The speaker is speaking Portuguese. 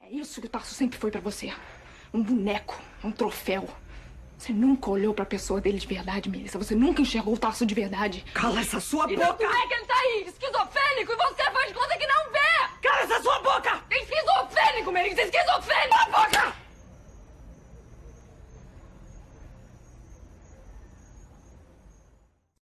É isso que o Tarso sempre foi pra você. Um boneco, um troféu. Você nunca olhou pra pessoa dele de verdade, Melissa. Você nunca enxergou o Tarso de verdade. Cala essa sua boca! Então como é que ele tá aí, esquizofrênico, e você